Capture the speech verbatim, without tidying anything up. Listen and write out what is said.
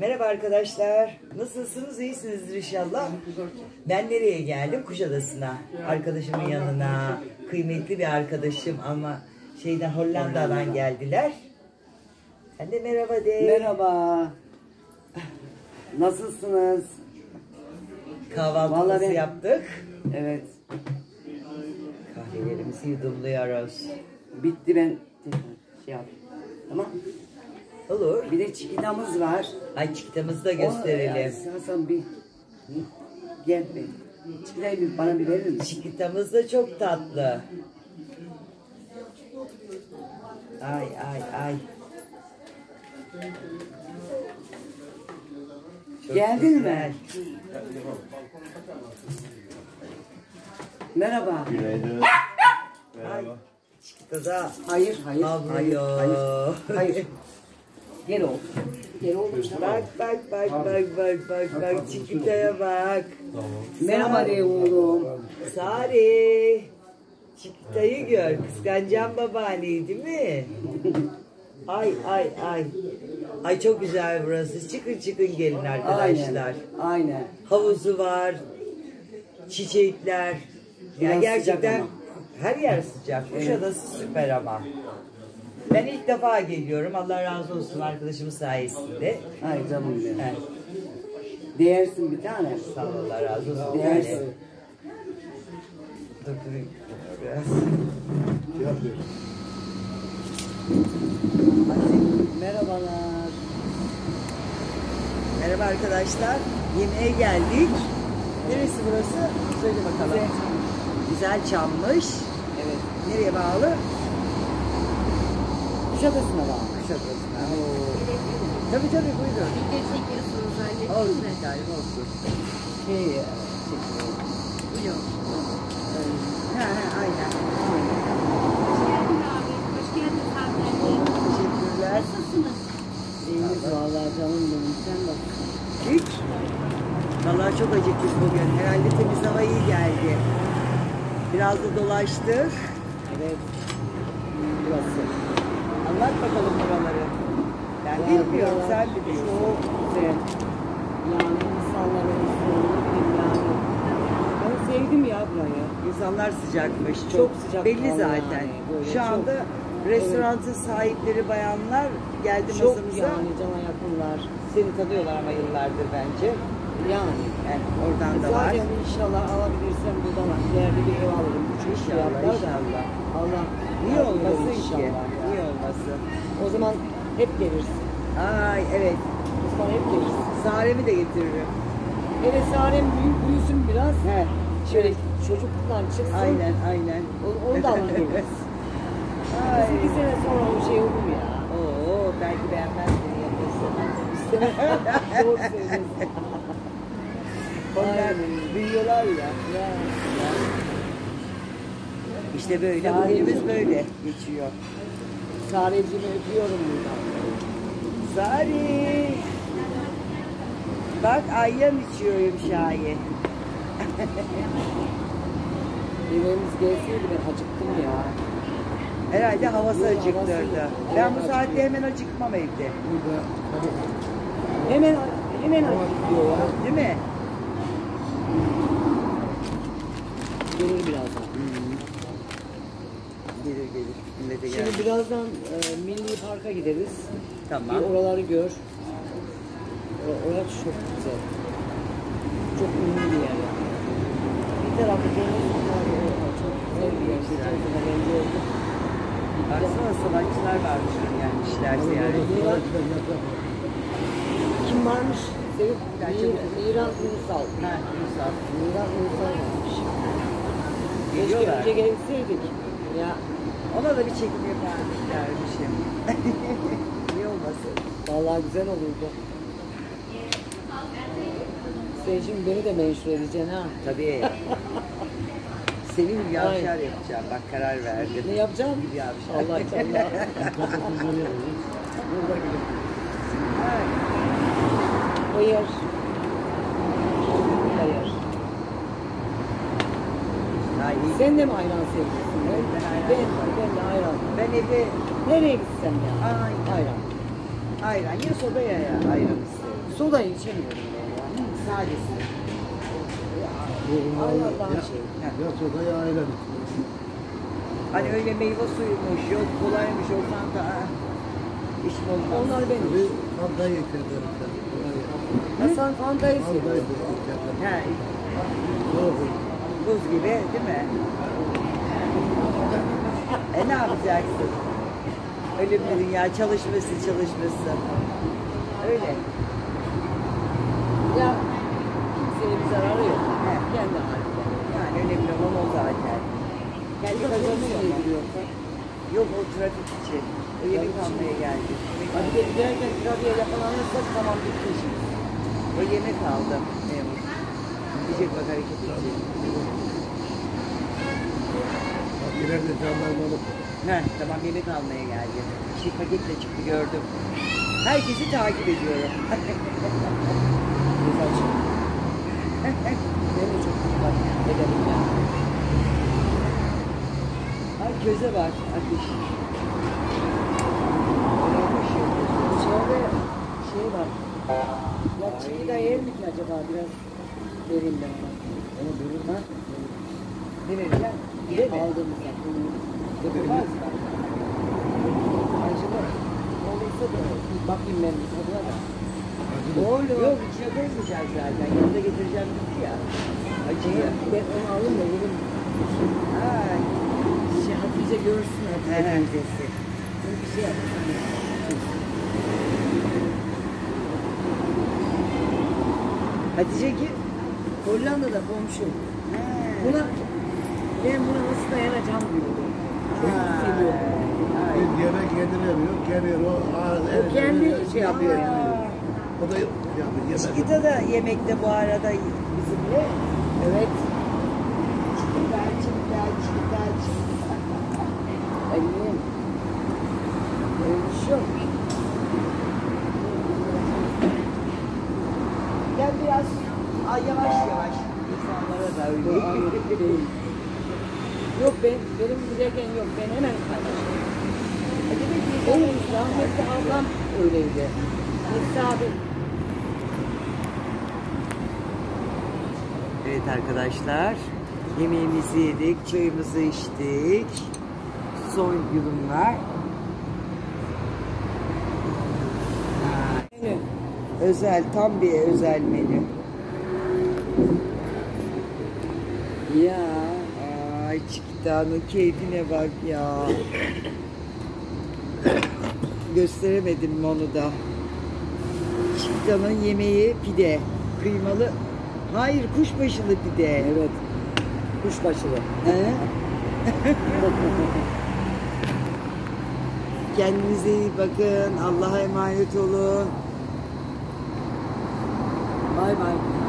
Merhaba arkadaşlar. Nasılsınız? İyisinizdir inşallah. Ben nereye geldim? Kuşadası'na. Arkadaşımın yanına. Kıymetli bir arkadaşım ama şeyden Hollanda'dan geldiler. Sen de merhaba de. Merhaba. Nasılsınız? Kahvaltımızı ben... yaptık. Evet. Kahvelerimizi yudumluyoruz. Bitti, ben şey yaptım. Tamam. Olur. Bir de çikitamız var. Ay çikitamızı da gösterelim. Hasan bir gel be. Çikitayı bir bana bir verir misin? Çikitamız da çok tatlı. Ay ay ay. Çok Geldin güzel. mi? Merhaba. Günaydın. Merhaba. Çikita da Hayır, hayır, hayır, hayır, hayır. Gel oğlum. Gel oğlum. bak bak bak bak bak bak bak Çikita'ya bak. Tamam. Merhaba de oğlum. Sari. Çikita'yı gör. Kıskanacağım babaanneyi değil mi? Ay ay ay. Ay çok güzel burası. Çıkın çıkın gelin arkadaşlar. Aynen. Aynen. Havuzu var. Çiçekler. Biraz Yani gerçekten sıcak her yer sıcak. Kuşadası süper ama. Ben ilk defa geliyorum. Allah razı olsun arkadaşımın sayesinde. Ay canım benim. Evet. Değersin bir tane. Sağ ol, Allah razı olsun. Değersin. Yani. Dur dur. Biraz. Merhabalar. Merhaba arkadaşlar. Yemeğe geldik. Neresi burası? Söyle bakalım. Güzel Çammış. Evet. Nereye bağlı? Kuşadası'na bak. Kuşadası'na. Tabii tabii buyurun. Video çekiyorsunuz Olsun halledin mi? efendim olsun. Şey, e, çekiyorum. Yok. Ha ha aynen. Hoş geldin abi. Hoş geldin hanımefendi. Teşekkürler. Nasılsınız? İyiyiz vallahi canım benim. Sen bak. Hiç. Vallahi çok acıktık bugün. Herhalde temiz hava iyi geldi. Biraz da dolaştık. Evet. Burası. Anlat bakalım buraları. Ben Ya bilmiyorum, buralar sen biliyorsun. Çok güzel. Yani insanların üstünlüğü yani. Ben sevdim ya burayı. İnsanlar sıcakmış. Çok, Çok sıcak belli vallahi zaten. yani, böyle Şu çok- anda restoranın sahipleri bayanlar geldi Çok masamıza. yani cana yakınlar. Seni tanıyorlar ama yıllardır bence. Yani. Yani oradan da var. Zaten inşallah alabilirsem buradan değerli bir ev alırım. Üç üç İnşallah, fiyatlar da. inşallah. Allah Niye yardım olmasın eder ki? inşallah ya. Niye olmasın? O zaman hep gelirsin. Ay evet. O zaman hep gelirsin. Saremi de getiririm. Hele Sarem büyük büyüsün biraz. He. Şöyle çocukluktan çıksın. Aynen aynen. O- Onu da alır geliriz. Ay. Biz iki sene sonra o şey olur ya. Oo belki beğenmez beni yapıyorsun. İstemez. Doğru söylüyorsun. Onlar Aynen. büyüyorlar ya. Ya. İşte böyle Saremi. bugünümüz böyle geçiyor. Sareciğimi öpüyorum buradan. Sari. Bak ayyan içiyorum şahi. Yemeğimiz gelseydi ben acıktım ya. Herhalde havası Yok, acıktırdı. havası- Ben bu havası saatte acıkıyor. hemen acıkmam evde. Hemen hemen acıkıyor ya. Değil mi? Gelir birazdan. Gelir gelir. Millete Şimdi gelir. birazdan e, Milli Park'a gideriz. Tamam. Bir oraları gör. O- Orası çok güzel. Çok ünlü bir yer yani. Bir tarafı deniz, bir tarafı orman. Çok güzel bir yer. Bir tarafında ben gördüm. Baksana sanatçılar varmış gelmişler ziyarete. Kim varmış? Sevip Gerçi- Mir- Miran Ünsal. Ha, Ünsal. Miran Ünsal varmış. Keşke Geliyorlar. önce gelseydik. Ya Ona da bir çekim yaparmış dermişim. Niye olmasın? vallahi güzel olurdu. Sen şimdi beni de menşur edeceksin ha. Tabii. Senin yavşar Aynen. yapacağım. Bak karar verdim. Ne yapacağım? Bir yavşar. Allah Allah. Burada gülüm. Ay. Hayır. Hayır. Ay, iyi. Sen de mi ayran seviyorsun? Evet, ben ayran Ben, seviyorum. ben de ayran. Ben evde Nereye gitsem ya? Ay. Ayran. Ayran ya soda ya ya ayran isterim. Sodayı içemiyorum ben ya. Sadesi. Allah Allah şey. Ya soda ya ayran. Hani öyle meyve suyumuş, yok kolaymış, yok fanta. ah, İşim olmaz. Onlar benim. Bir fantayı içerler. Hasan Fanta'yı Fantayı seviyor. içerler. Ha, Doğru. buz gibi değil mi? E ne yapacaksın? Öyle bir dünya çalışması çalışması. Öyle. Ya kimseye bir zararı yok. He. Kendi halinde. Yani önemli olan o zaten. Kendi kazanıyor mu? Yoksa. Yok o trafik için. O yemek almaya geldi. Hadi de giderken trafiğe yakalanırsak tamam bitti işimiz. O yemek aldı memur. Diyecek bak hareket edecek. Bak ileride jandarmalık. Heh, tamam yemek almaya geldi. Şey paketle çıktı gördüm. Herkesi takip ediyorum. Güzel şey. Ben de çok dikkat ederim ya. Ay göze bak ateş. Dışarıda şey var. Ya çiğ de yer mi ki acaba biraz vereyim ben ona. Onu verir mi? Ne vereceğim? Bile mi? Aldığımızda. Yapılmaz mı? Acaba olursa da bir bakayım ben bir tadına da. Oğlum. Yok içine koymayacağız zaten. Yanında getireceğim dedi ya. Acıyı. Ben onu alayım da yerim. Ay. Şey Hatice görsün Hatice. He he. teyzesi. Bunu bir şey yapsın. Hatice kim? Hollanda'da komşum. He. Buna ben buna nasıl dayanacağım diyordum. Çok Ha. seviyorum. Ay. Bir yemek yediremiyor, geliyor o ağız O kendi şey yapıyor yani. O da yani yemek. Çikita da yemekte bu arada bizimle. Evet. Çikita, çikita, çikita, çikita. Annem. Öyle bir şey yok. Gel biraz ay, yavaş yavaş. İnsanlara da öyle. Ay, yok değil. Yok ben, benim giderken yok. Ben hemen kaynaştım. Benim rahmetli ablam öyleydi. Hesabı. Evet arkadaşlar. Yemeğimizi yedik, çayımızı içtik. Son yudumlar. Menü. Özel, tam bir özel menü. Ya. Ay Çikita'nın keyfine bak ya. Gösteremedim onu da. Çikita'nın yemeği pide. Kıymalı. Hayır kuşbaşılı pide. Evet. Kuşbaşılı. He? Kendinize iyi bakın. Allah'a emanet olun. Bay bay.